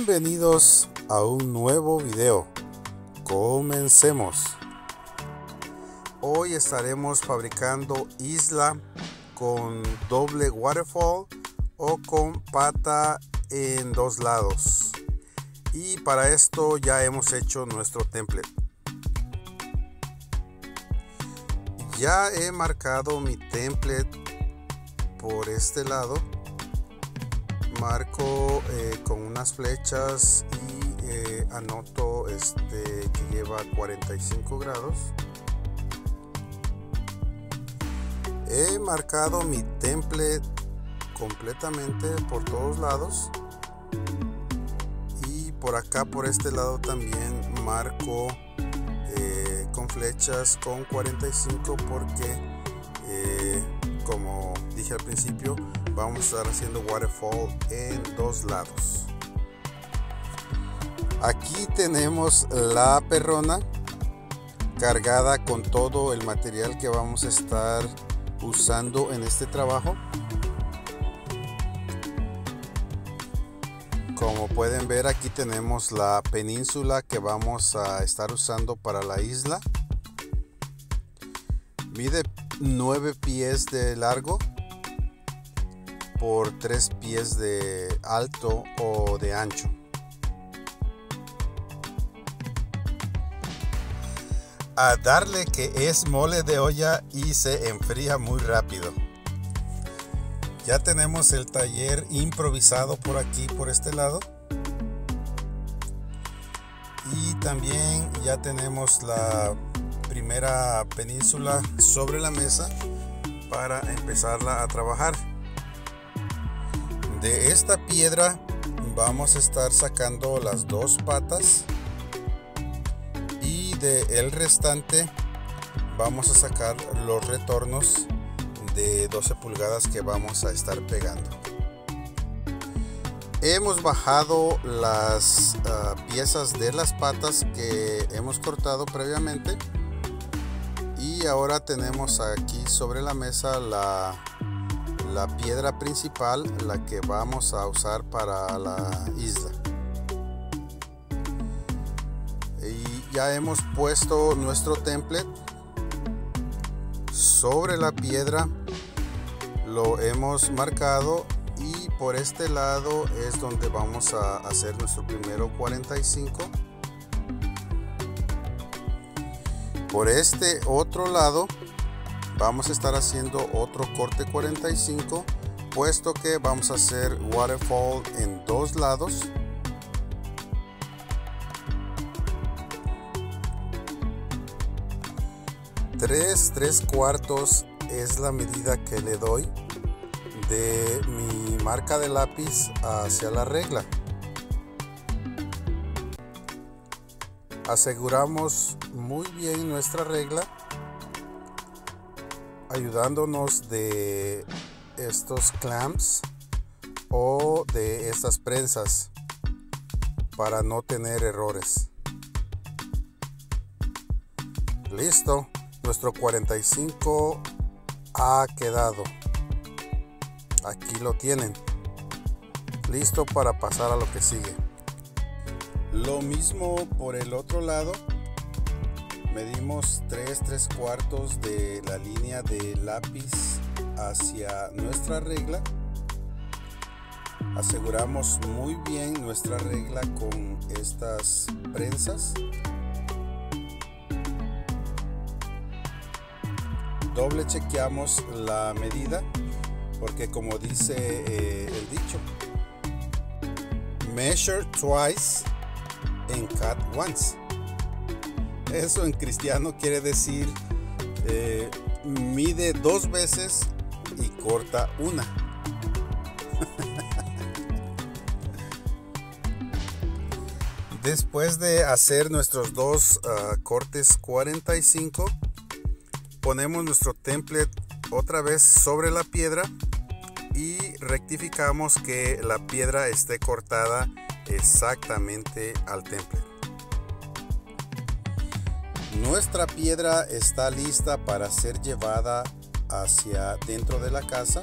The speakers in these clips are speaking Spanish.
Bienvenidos a un nuevo video. Comencemos. Hoy estaremos fabricando isla con doble waterfall o con pata en dos lados. Y para esto ya hemos hecho nuestro template. Ya he marcado mi template por este lado. Marco con unas flechas y anoto que lleva 45 grados. He marcado mi template completamente por todos lados, y por acá por este lado también marco con flechas con 45 porque como dije al principio, vamos a estar haciendo waterfall en dos lados. Aquí tenemos la perrona cargada con todo el material que vamos a estar usando en este trabajo. Como pueden ver, aquí tenemos la península que vamos a estar usando para la isla. Mide 9 pies de largo por 3 pies de alto o de ancho. A darle que es mole de olla y se enfría muy rápido. Ya tenemos el taller improvisado por aquí, por este lado. Y también ya tenemos la primera península sobre la mesa para empezarla a trabajar. De esta piedra vamos a estar sacando las dos patas, y de el restante vamos a sacar los retornos de 12 pulgadas que vamos a estar pegando. Hemos bajado las piezas de las patas que hemos cortado previamente, y ahora tenemos aquí sobre la mesa la piedra principal, la que vamos a usar para la isla. Y ya hemos puesto nuestro template sobre la piedra, lo hemos marcado, y por este lado es donde vamos a hacer nuestro primero 45. Por este otro lado vamos a estar haciendo otro corte 45, puesto que vamos a hacer waterfall en dos lados. Tres cuartos es la medida que le doy de mi marca de lápiz hacia la regla. Aseguramos muy bien nuestra regla, ayudándonos de estos clamps o de estas prensas para no tener errores. Listo, nuestro 45 ha quedado. Aquí lo tienen, listo para pasar a lo que sigue. Lo mismo por el otro lado. Medimos 3 cuartos de la línea de lápiz hacia nuestra regla. Aseguramos muy bien nuestra regla con estas prensas. Doble chequeamos la medida, porque como dice el dicho, measure twice and cut once. Eso en cristiano quiere decir mide 2 veces y corta una. Después de hacer nuestros dos cortes 45, ponemos nuestro template otra vez sobre la piedra y rectificamos que la piedra esté cortada exactamente al template. Nuestra piedra está lista para ser llevada hacia dentro de la casa.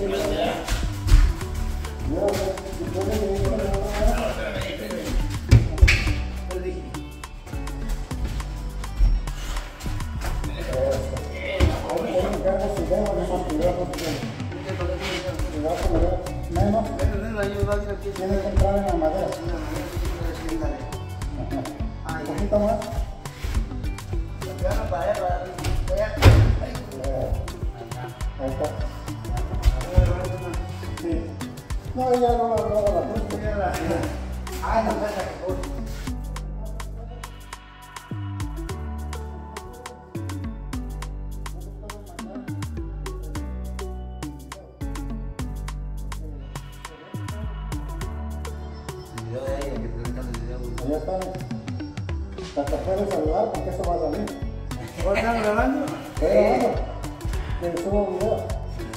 Tiene que entrar en la madera. Un poquito más. Ahí está. Sí. No, ya no la puse. Ah, no pasa que ya está. Hasta puedes saludar porque eso va a salir. ¿Vos estás grabando? Estoy grabando. Que subo un video.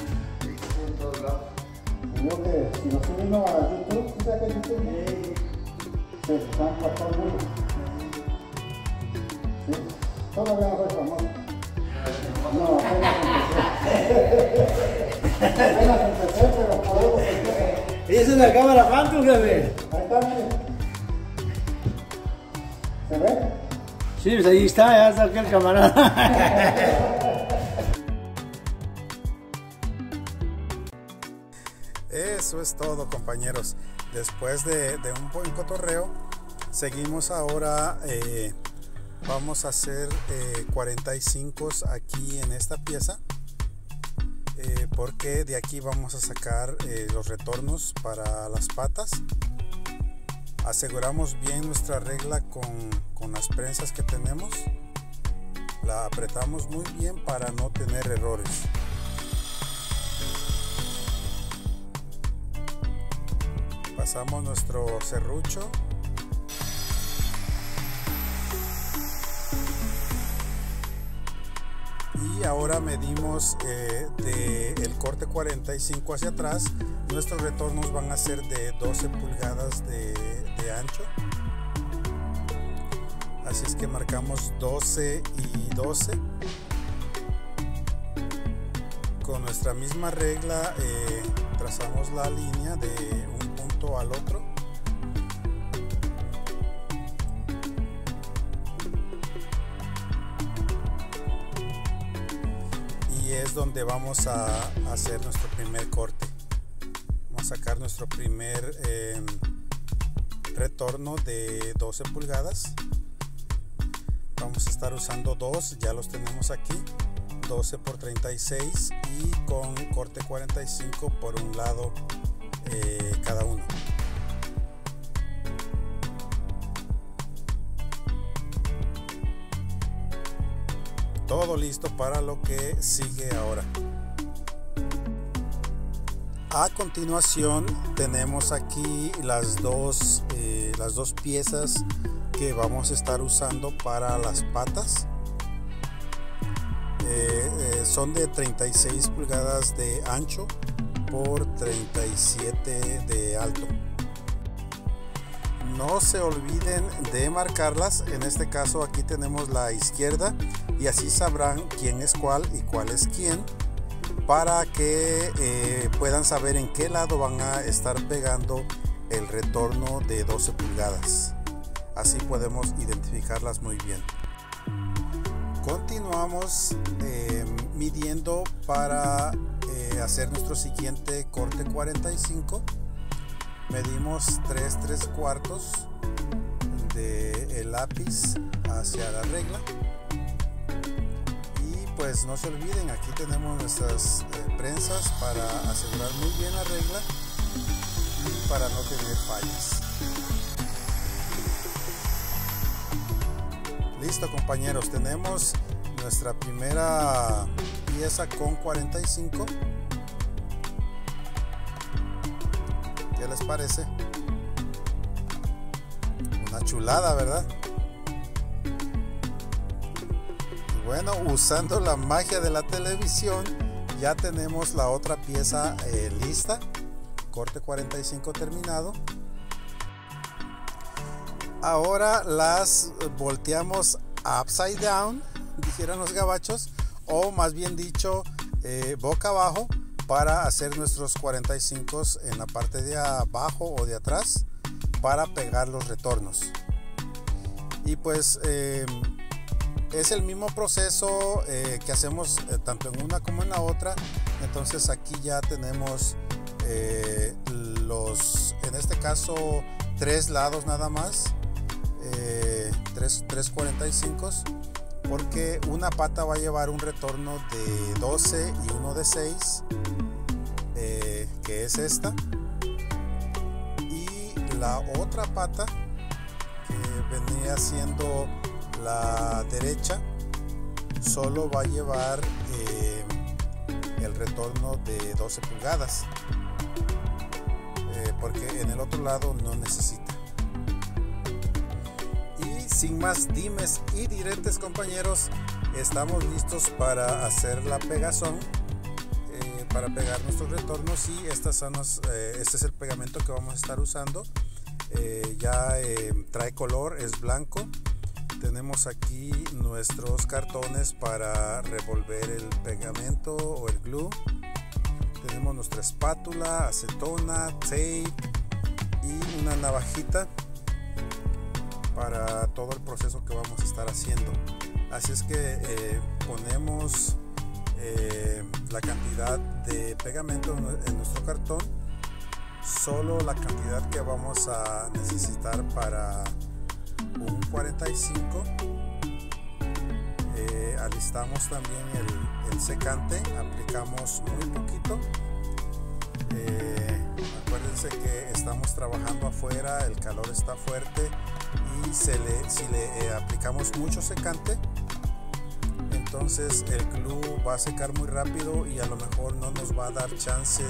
Yo que si lo subimos a YouTube, ¿tú sabes que YouTube? Sí, están para todo el mundo. Sí, todavía no soy famoso. No, apenas empecé. Apenas empecé, pero por algo empecé. ¿Es una cámara Phantom, jefe? Ahí está, mire. ¿Se ve? Sí, pues ahí está, ya saqué el camarada. Eso es todo, compañeros. Después de un buen cotorreo, seguimos ahora. Vamos a hacer 45 aquí en esta pieza, porque de aquí vamos a sacar los retornos para las patas. Aseguramos bien nuestra regla con las prensas que tenemos. La apretamos muy bien para no tener errores. Pasamos nuestro serrucho. Y ahora medimos del corte 45 hacia atrás. Nuestros retornos van a ser de 12 pulgadas de ancho. Así es que marcamos 12 y 12. Con nuestra misma regla trazamos la línea de un punto al otro. Y es donde vamos a hacer nuestro primer corte. Vamos a sacar nuestro primer retorno de 12 pulgadas. Vamos a estar usando dos, ya los tenemos aquí, 12 por 36 y con corte 45 por un lado cada uno. Todo listo para lo que sigue ahora. A continuación tenemos aquí las dos piezas que vamos a estar usando para las patas. Son de 36 pulgadas de ancho por 37 de alto. No se olviden de marcarlas. En este caso aquí tenemos la izquierda y así sabrán quién es cuál y cuál es quién, para que puedan saber en qué lado van a estar pegando el retorno de 12 pulgadas. Así podemos identificarlas muy bien. Continuamos midiendo para hacer nuestro siguiente corte 45. Medimos 3/4 del lápiz hacia la regla. Y pues no se olviden, aquí tenemos nuestras prensas para asegurar muy bien la regla y para no tener fallas. Listo, compañeros, tenemos nuestra primera pieza con 45. ¿Qué les parece? Una chulada, ¿verdad? Y bueno, usando la magia de la televisión, ya tenemos la otra pieza lista. Corte 45 terminado. Ahora las volteamos upside down, dijeron los gabachos, o más bien dicho boca abajo, para hacer nuestros 45 en la parte de abajo o de atrás para pegar los retornos. Y pues es el mismo proceso que hacemos tanto en una como en la otra. Entonces aquí ya tenemos en este caso 3 lados nada más, 3 45, porque una pata va a llevar un retorno de 12 y uno de 6, que es esta, y la otra pata que venía siendo la derecha solo va a llevar el retorno de 12 pulgadas, porque en el otro lado no necesita. Y sin más dimes y diretes, compañeros, estamos listos para hacer la pegazón, para pegar nuestros retornos. Y este es el pegamento que vamos a estar usando. Ya trae color, es blanco. Tenemos aquí nuestros cartones para revolver el pegamento o el glue. Tenemos nuestra espátula, acetona, tape y una navajita para todo el proceso que vamos a estar haciendo. Así es que ponemos la cantidad de pegamento en nuestro cartón, solo la cantidad que vamos a necesitar para un 45. Alistamos también el secante, aplicamos muy poquito. Acuérdense que estamos trabajando afuera, el calor está fuerte, y si le aplicamos mucho secante, entonces el glue va a secar muy rápido y a lo mejor no nos va a dar chance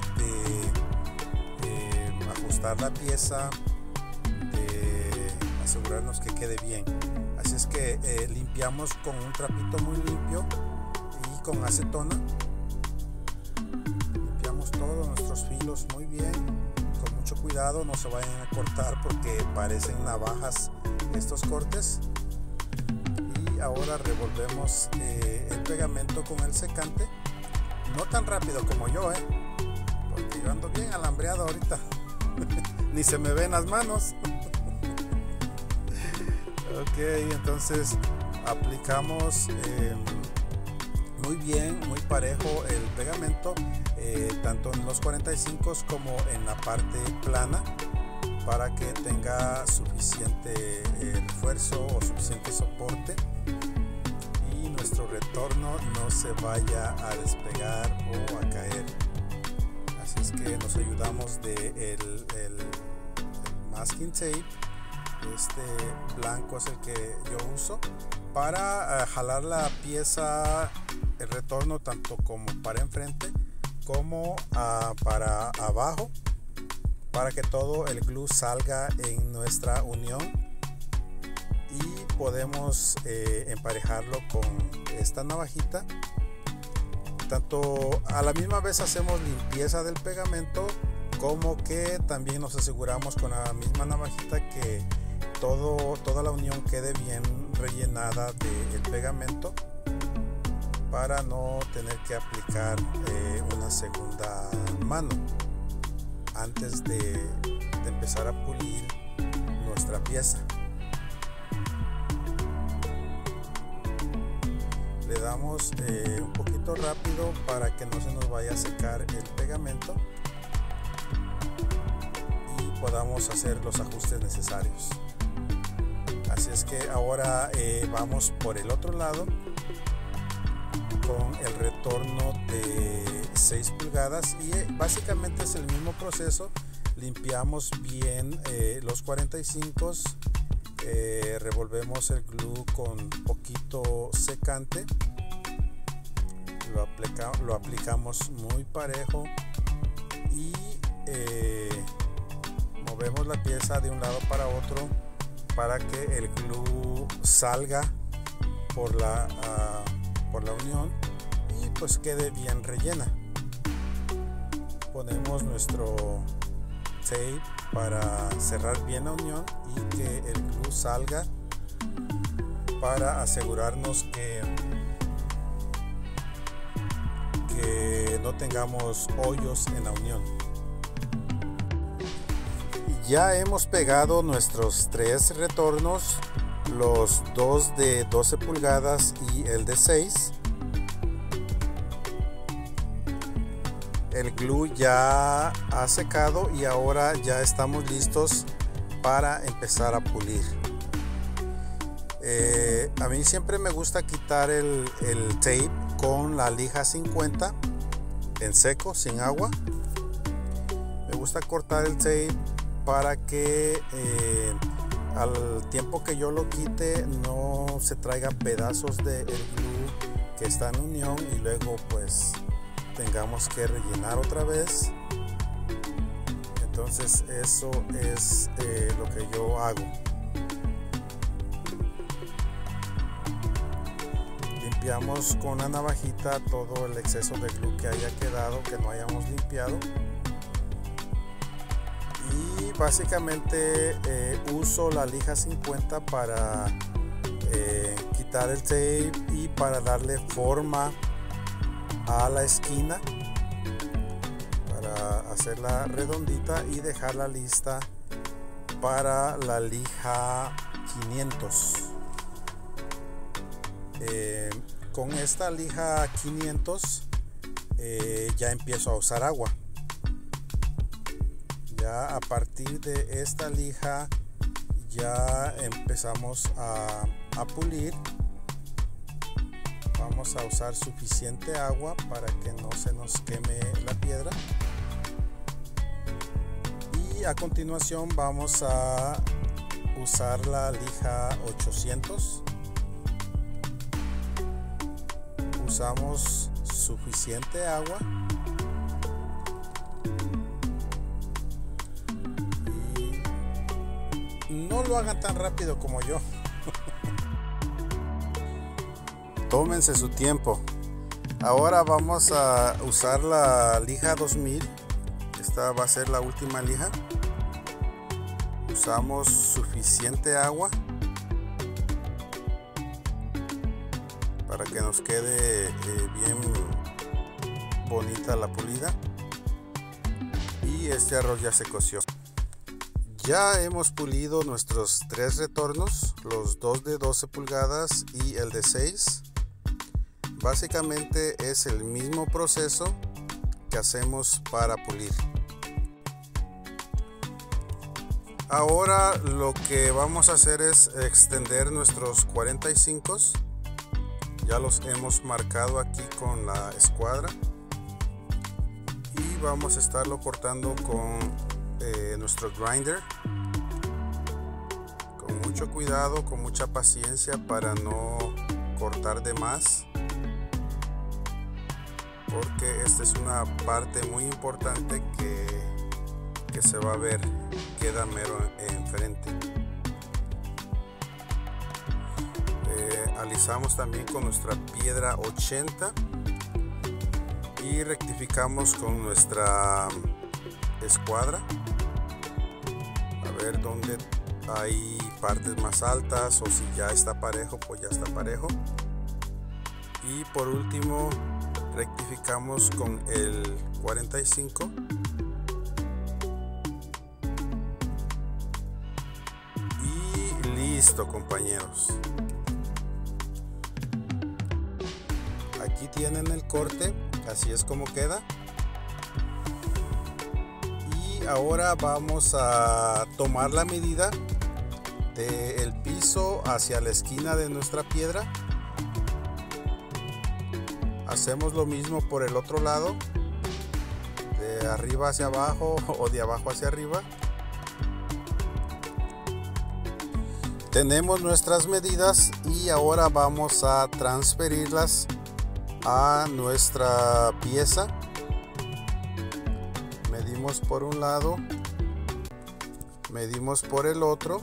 de ajustar la pieza, de asegurarnos que quede bien. Así es que limpiamos con un trapito muy limpio y con acetona. Limpiamos todos nuestros filos muy bien, con mucho cuidado, no se vayan a cortar porque parecen navajas estos cortes. Y ahora revolvemos el pegamento con el secante, no tan rápido como yo, porque yo ando bien alambreado ahorita. Ni se me ven las manos. Ok, entonces aplicamos muy bien, muy parejo el pegamento, tanto en los 45 como en la parte plana, para que tenga suficiente refuerzo o suficiente soporte y nuestro retorno no se vaya a despegar o a caer. Así es que nos ayudamos de el masking tape. Este blanco es el que yo uso para jalar la pieza, el retorno, tanto como para enfrente como para abajo, para que todo el glue salga en nuestra unión, y podemos emparejarlo con esta navajita. Tanto a la misma vez hacemos limpieza del pegamento, como que también nos aseguramos con la misma navajita que toda la unión quede bien rellenada del pegamento, para no tener que aplicar una segunda mano antes de empezar a pulir nuestra pieza. Le damos un poquito rápido para que no se nos vaya a secar el pegamento y podamos hacer los ajustes necesarios. Así es que ahora vamos por el otro lado con el retorno de 6 pulgadas, y básicamente es el mismo proceso. Limpiamos bien los 45, revolvemos el glue con poquito secante, lo aplicamos muy parejo y movemos la pieza de un lado para otro para que el glue salga por la unión y pues quede bien rellena. Ponemos nuestro tape para cerrar bien la unión y que el glue salga, para asegurarnos que que no tengamos hoyos en la unión. Ya hemos pegado nuestros 3 retornos, los 2 de 12 pulgadas y el de 6. El glue ya ha secado y ahora ya estamos listos para empezar a pulir. A mí siempre me gusta quitar el tape con la lija 50 en seco, sin agua. Me gusta cortar el tape para que al tiempo que yo lo quite no se traigan pedazos del glue que está en unión y luego pues tengamos que rellenar otra vez. Entonces eso es lo que yo hago. Limpiamos con la navajita todo el exceso de glue que haya quedado, que no hayamos limpiado. Y básicamente uso la lija 50 para quitar el tape y para darle forma a la esquina, para hacerla redondita y dejarla lista para la lija 500. Con esta lija 500 ya empiezo a usar agua. Ya a partir de esta lija ya empezamos a pulir. Vamos a usar suficiente agua para que no se nos queme la piedra. Y a continuación vamos a usar la lija 800. Usamos suficiente agua. Y no lo hagan tan rápido como yo. Tómense su tiempo. Ahora vamos a usar la lija 2000. Esta va a ser la última lija. Usamos suficiente agua para que nos quede bien bonita la pulida. Y este arroz ya se coció. Ya hemos pulido nuestros 3 retornos, los 2 de 12 pulgadas y el de 6. Básicamente es el mismo proceso que hacemos para pulir. Ahora lo que vamos a hacer es extender nuestros 45. Ya los hemos marcado aquí con la escuadra. Y vamos a estarlo cortando con nuestro grinder. Con mucho cuidado, con mucha paciencia para no cortar de más. Porque esta es una parte muy importante que se va a ver, queda mero enfrente. Alisamos también con nuestra piedra 80 y rectificamos con nuestra escuadra a ver dónde hay partes más altas, o si ya está parejo, pues ya está parejo. Y por último rectificamos con el 45 y listo, compañeros. Aquí tienen el corte, así es como queda. Y ahora vamos a tomar la medida del piso hacia la esquina de nuestra piedra. Hacemos lo mismo por el otro lado, de arriba hacia abajo o de abajo hacia arriba. Tenemos nuestras medidas y ahora vamos a transferirlas a nuestra pieza. Medimos por un lado, medimos por el otro.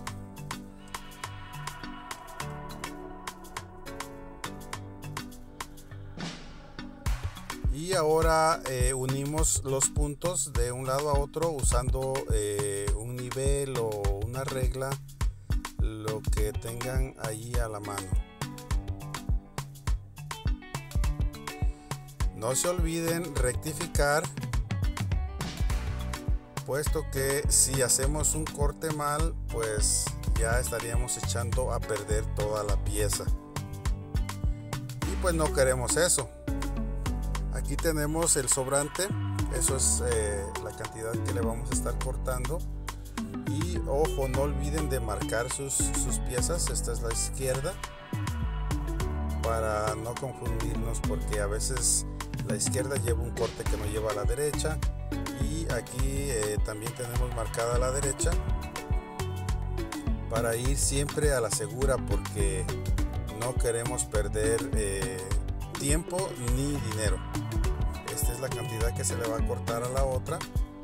Y ahora unimos los puntos de un lado a otro usando un nivel o una regla, lo que tengan ahí a la mano. No se olviden rectificar, puesto que si hacemos un corte mal, pues ya estaríamos echando a perder toda la pieza y pues no queremos eso. Aquí tenemos el sobrante, eso es la cantidad que le vamos a estar cortando. Y ojo, no olviden de marcar sus piezas. Esta es la izquierda, para no confundirnos, porque a veces la izquierda lleva un corte que no lleva a la derecha, y aquí también tenemos marcada la derecha, para ir siempre a la segura, porque no queremos perder tiempo ni dinero. Esta es la cantidad que se le va a cortar a la otra.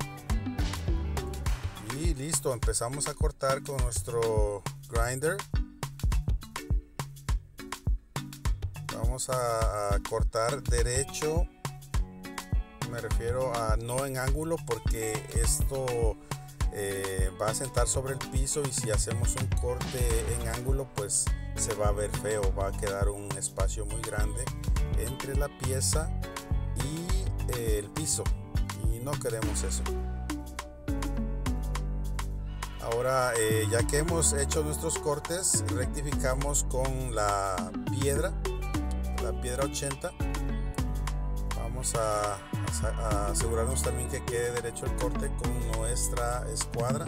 Y listo, empezamos a cortar con nuestro grinder. Vamos a cortar derecho, me refiero a no en ángulo, porque esto va a sentar sobre el piso, y si hacemos un corte en ángulo pues se va a ver feo, va a quedar un espacio muy grande entre la pieza y el piso, y no queremos eso. Ahora ya que hemos hecho nuestros cortes, rectificamos con la piedra 80. Vamos a asegurarnos también que quede derecho el corte con nuestra escuadra,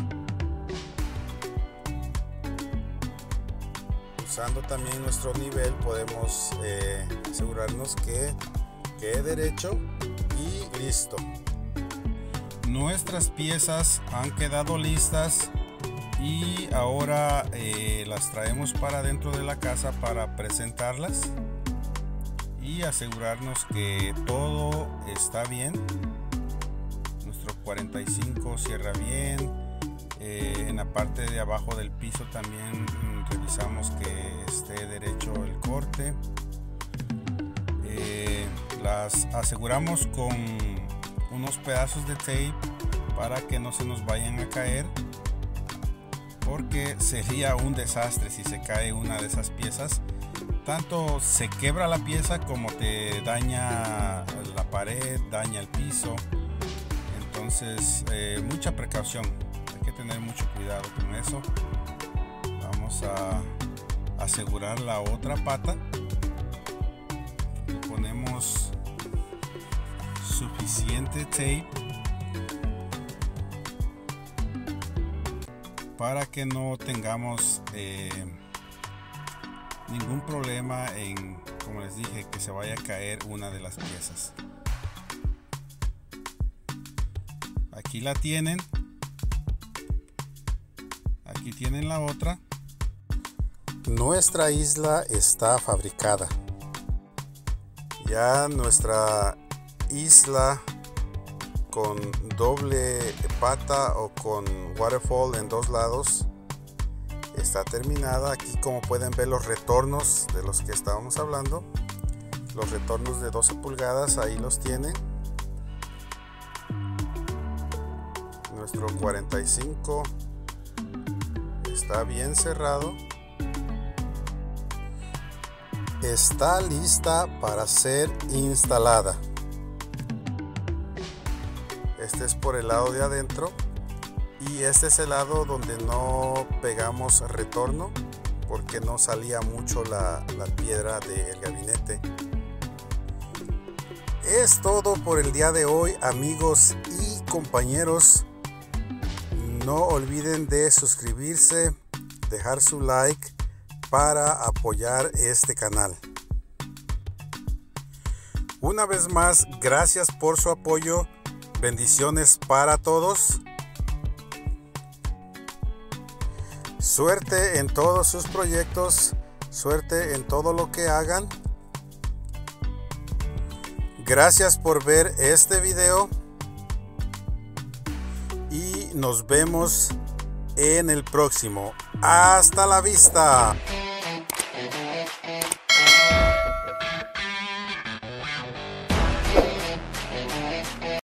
usando también nuestro nivel. Podemos asegurarnos que quede derecho y listo. Nuestras piezas han quedado listas y ahora las traemos para dentro de la casa para presentarlas y asegurarnos que todo está bien. Nuestro 45 cierra bien. En la parte de abajo del piso también revisamos que esté derecho el corte. Las aseguramos con unos pedazos de tape para que no se nos vayan a caer, porque sería un desastre si se cae una de esas piezas. Tanto se quebra la pieza como te daña la pared, daña el piso. Entonces mucha precaución, hay que tener mucho cuidado con eso. Vamos a asegurar la otra pata. Le ponemos suficiente tape para que no tengamos ningún problema en, como les dije, que se vaya a caer una de las piezas. Aquí la tienen, aquí tienen la otra. Nuestra isla está fabricada. Ya nuestra isla con doble pata o con waterfall en dos lados está terminada. Aquí, como pueden ver, los retornos de los que estábamos hablando, los retornos de 12 pulgadas, ahí los tiene. Nuestro 45 está bien cerrado. Está lista para ser instalada. Este es por el lado de adentro y este es el lado donde no pegamos retorno, porque no salía mucho la piedra del gabinete. Es todo por el día de hoy, amigos y compañeros. No olviden de suscribirse, dejar su like para apoyar este canal. Una vez más, gracias por su apoyo. Bendiciones para todos. Suerte en todos sus proyectos, suerte en todo lo que hagan. Gracias por ver este video y nos vemos en el próximo. Hasta la vista.